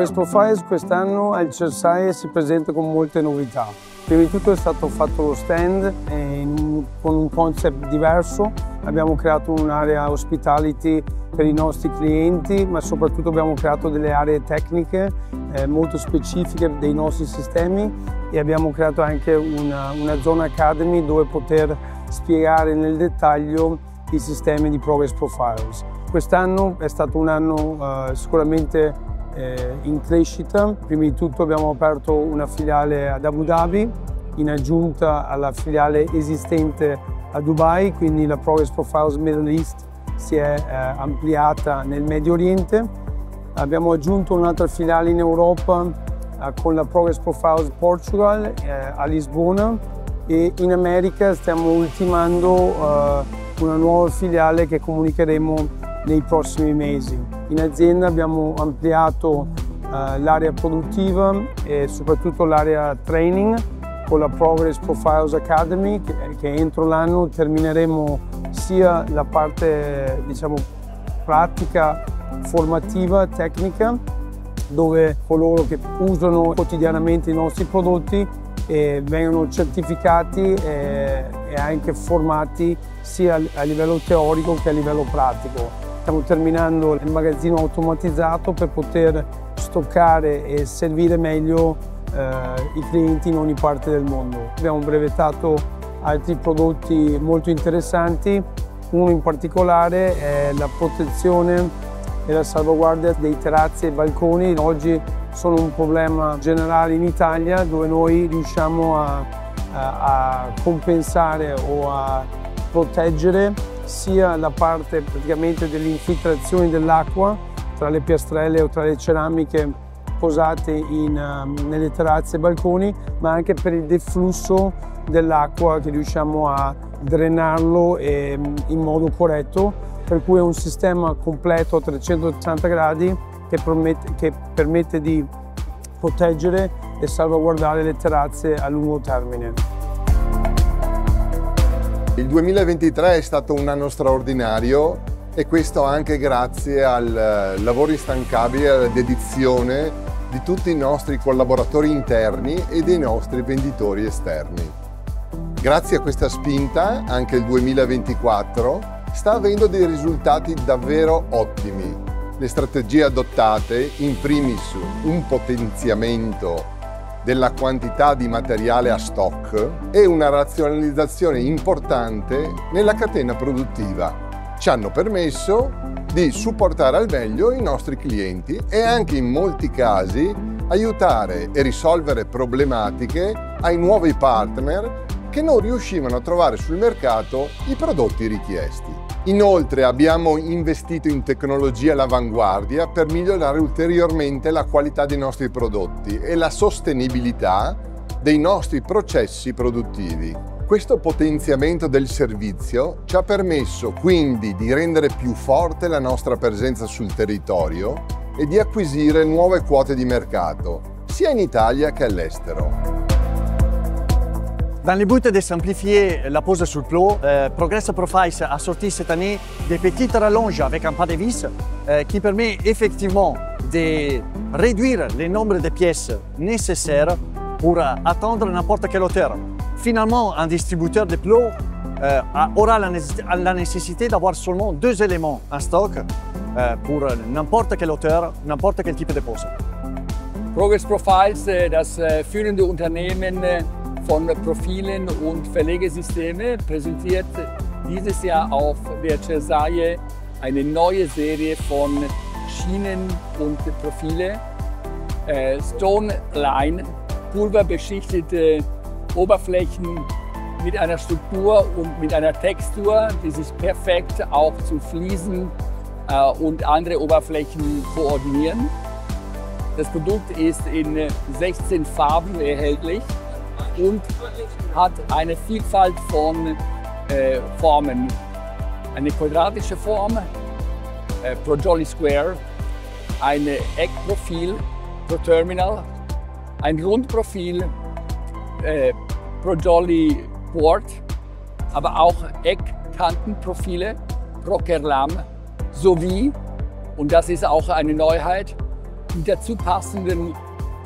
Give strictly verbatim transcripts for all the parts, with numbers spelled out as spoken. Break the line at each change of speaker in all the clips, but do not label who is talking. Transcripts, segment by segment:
Progress Profiles quest'anno al Cersaie si presenta con molte novità. Prima di tutto è stato fatto lo stand eh, con un concept diverso. Abbiamo creato un'area hospitality per i nostri clienti, ma soprattutto abbiamo creato delle aree tecniche eh, molto specifiche dei nostri sistemi e abbiamo creato anche una, una zona academy dove poter spiegare nel dettaglio i sistemi di Progress Profiles. Quest'anno è stato un anno eh, sicuramente eh, in crescita. Prima di tutto abbiamo aperto una filiale ad Abu Dhabi in aggiunta alla filiale esistente a Dubai, quindi la Progress Profiles Middle East si è eh, ampliata nel Medio Oriente. Abbiamo aggiunto un'altra filiale in Europa eh, con la Progress Profiles Portugal eh, a Lisbona, e in America stiamo ultimando eh, una nuova filiale che comunicheremo nei prossimi mesi. In azienda abbiamo ampliato eh, l'area produttiva e soprattutto l'area training con la Progress Profiles Academy, che, che entro l'anno termineremo sia la parte diciamo pratica, formativa, tecnica, dove coloro che usano quotidianamente i nostri prodotti e vengono certificati e, e anche formati sia a livello teorico che a livello pratico. Stiamo terminando il magazzino automatizzato per poter stoccare e servire meglio eh, i clienti in ogni parte del mondo. Abbiamo brevettato altri prodotti molto interessanti. Uno in particolare è la protezione e la salvaguardia dei terrazzi e balconi. Oggi sono un problema generale in Italia, dove noi riusciamo a, a, a compensare o a proteggere sia la parte praticamente delle infiltrazioni dell'acqua tra le piastrelle o tra le ceramiche posate in, um, nelle terrazze e balconi, ma anche per il deflusso dell'acqua, che riusciamo a drenarlo e, in modo corretto, per cui è un sistema completo a trecentosessanta gradi che permette, che permette di proteggere e salvaguardare le terrazze a lungo termine.
Il duemilaventitré è stato un anno straordinario, e questo anche grazie al lavoro instancabile e alla dedizione di tutti i nostri collaboratori interni e dei nostri venditori esterni. Grazie a questa spinta anche il duemilaventiquattro sta avendo dei risultati davvero ottimi. Le strategie adottate, in primis un potenziamento della quantità di materiale a stock e una razionalizzazione importante nella catena produttiva, ci hanno permesso di supportare al meglio i nostri clienti e anche in molti casi aiutare e risolvere problematiche ai nuovi partner che non riuscivano a trovare sul mercato i prodotti richiesti. Inoltre abbiamo investito in tecnologie all'avanguardia per migliorare ulteriormente la qualità dei nostri prodotti e la sostenibilità dei nostri processi produttivi. Questo potenziamento del servizio ci ha permesso quindi di rendere più forte la nostra presenza sul territorio e di acquisire nuove quote di mercato, sia in Italia che all'estero.
Dans le but de simplifier la pose sur le plot, euh, Progress Profiles a sorti cette année des petites rallonges avec un pas de vis euh, qui permet effectivement de réduire le nombre de pièces nécessaires pour euh, atteindre n'importe quelle hauteur. Finalement, un distributeur de plots euh, aura la, la nécessité d'avoir seulement deux éléments en stock euh, pour n'importe quelle hauteur, n'importe quel type de pose.
Progress Profiles, das führende Unternehmen von Profilen und Verlegesysteme, präsentiert dieses Jahr auf der Cersaie eine neue Serie von Schienen und Profile. Äh, Stone Line, pulverbeschichtete Oberflächen mit einer Struktur und mit einer Textur, die sich perfekt auch zu Fliesen äh, und andere Oberflächen koordinieren. Das Produkt ist in sechzehn Farben erhältlich und hat eine Vielfalt von äh, Formen. Eine quadratische Form, äh, Pro Jolly Square, ein Eckprofil, Pro Terminal, ein Rundprofil, äh, Pro Jolly Quart, aber auch Eckkantenprofile, Pro Kerlam, sowie, und das ist auch eine Neuheit, die dazu passenden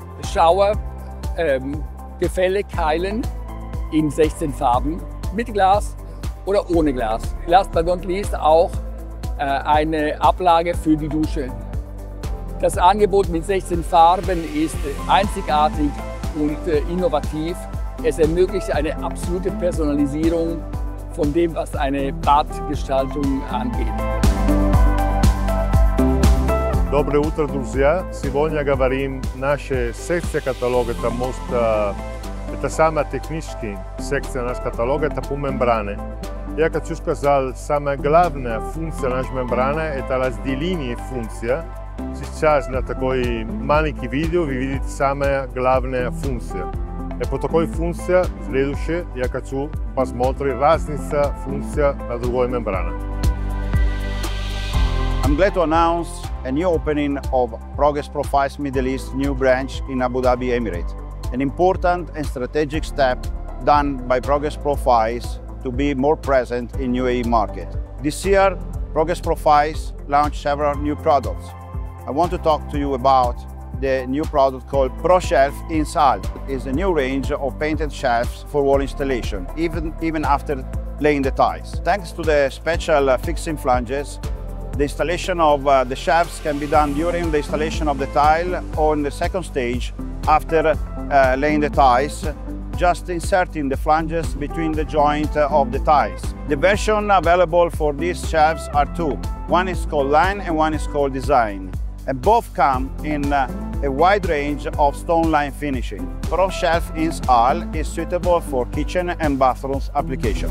Schauergefälle-Keilen in sechzehn Farben mit Glas oder ohne Glas. Last but not least auch äh, eine Ablage für die Dusche. Das Angebot mit sechzehn Farben ist einzigartig und äh, innovativ. Es ermöglicht eine absolute Personalisierung von dem, was eine Badgestaltung angeht.
Dobre утро, друзья! Сегодня говорим наше секция каталога, это most, это самая техническая секция нашего каталога, это по мембране. Я хочу сказать, самая главная функция нашей мембраны это разделение функций. Сейчас на такой маленький видео вы видите самая главная функция. И по такой функции следующее я хочу посмотреть разница функция на другой мембране.
I'm glad to announce a new opening of Progress Profiles Middle East new branch in Abu Dhabi, Emirates. An important and strategic step done by Progress Profiles to be more present in U A E market. This year, Progress Profiles launched several new products. I want to talk to you about the new product called ProShelf Insal. It's a new range of painted shelves for wall installation, even, even after laying the tiles. Thanks to the special uh, fixing flanges, the installation of uh, the shelves can be done during the installation of the tile or in the second stage after uh, laying the tiles, just inserting the flanges between the joint of the tiles. The version available for these shelves are two. One is called Line and one is called Design. And both come in uh, a wide range of stone line finishing. ProShelf Insal is suitable for kitchen and bathrooms applications.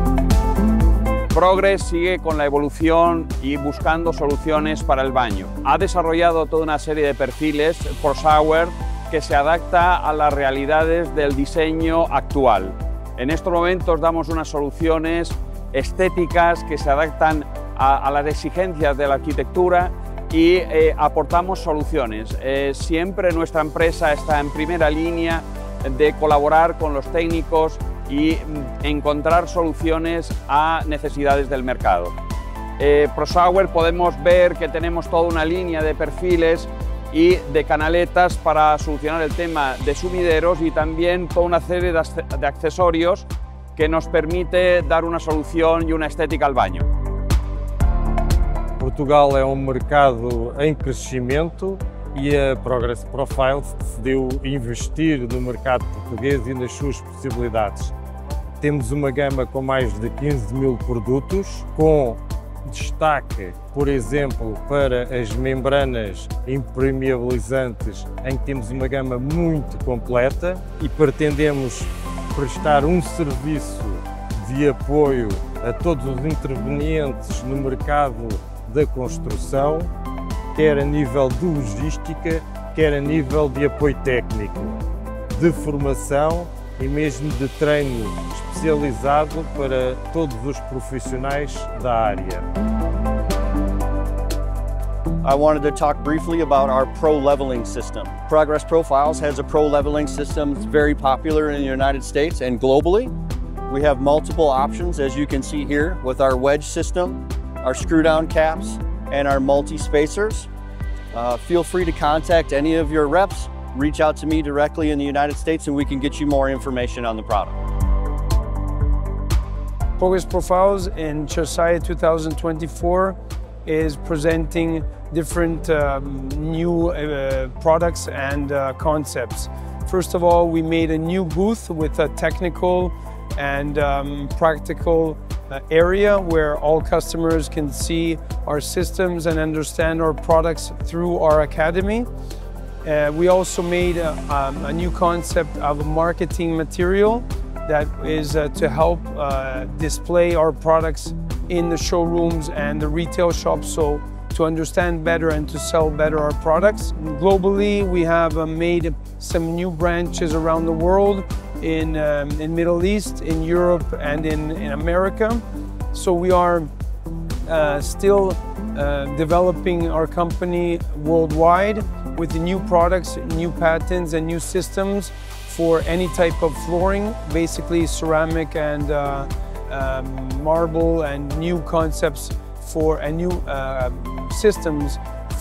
Progress sigue con la evolución y buscando soluciones para el baño. Ha desarrollado toda una serie de perfiles ProShower que se adapta a las realidades del diseño actual. En estos momentos damos unas soluciones estéticas que se adaptan a, a las exigencias de la arquitectura y eh, aportamos soluciones. Eh, siempre nuestra empresa está en primera línea de colaborar con los técnicos y encontrar soluciones a necesidades del mercado. Eh, ProShower podemos ver que tenemos toda una línea de perfiles y de canaletas para solucionar el tema de sumideros y también toda una serie de, de accesorios que nos permite dar una solución y una estética al baño.
Portugal é um mercado em crescimento e a Progress Profiles decidiu investir no mercado português e nas suas possibilidades. Temos uma gama com mais de quinze mil produtos, com destaque, por exemplo, para as membranas impermeabilizantes, em que temos uma gama muito completa e pretendemos prestar um serviço de apoio a todos os intervenientes no mercado da construção, quer a nível de logística, quer a nível de apoio técnico, de formação e mesmo de treino especializado para todos os profissionais da área.
I wanted to talk briefly about our Pro Leveling system. Progress Profiles has a Pro Leveling system that's very popular in the United States and globally. We have multiple options, as you can see here, with our wedge system, our screw-down caps, and our multi-spacers. Uh, feel free to contact any of your reps, reach out to me directly in the United States, and we can get you more information on the product.
Progress Profiles in Cersaie two thousand twenty-four is presenting different um, new uh, products and uh, concepts. First of all, we made a new booth with a technical and um, practical uh, area where all customers can see our systems and understand our products through our academy. Uh, we also made a, um, a new concept of a marketing material that is uh, to help uh, display our products in the showrooms and the retail shops, so to understand better and to sell better our products. Globally, we have uh, made some new branches around the world in um, in Middle East, in Europe, and in, in America. So we are uh, still uh, developing our company worldwide with the new products, new patents, and new systems for any type of flooring, basically ceramic and uh, um, marble, and new concepts for and new uh, systems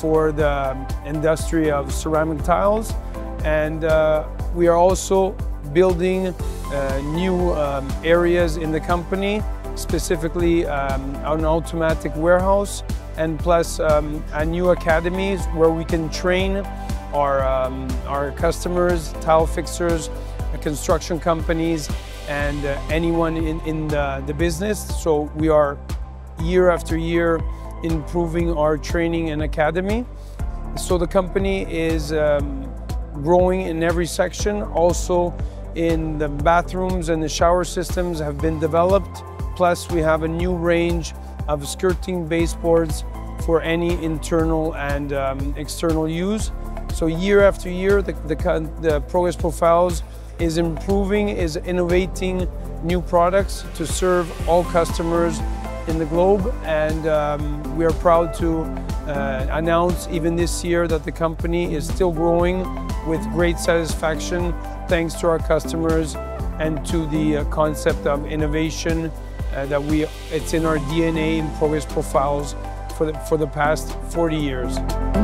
for the industry of ceramic tiles. And uh, we are also building uh, new um, areas in the company, specifically um, an automatic warehouse, and plus um, a new academies where we can train our, um, our customers, tile fixers, construction companies, and uh, anyone in, in the, the business. So we are year after year improving our training and academy. So the company is um, growing in every section. Also in the bathrooms and the shower systems have been developed. Plus we have a new range of skirting baseboards for any internal and um, external use. So year after year, the, the, the Progress Profiles is improving, is innovating new products to serve all customers in the globe. And um, we are proud to uh, announce even this year that the company is still growing with great satisfaction thanks to our customers and to the uh, concept of innovation uh, that we, it's in our D N A in Progress Profiles for the, for the past forty years.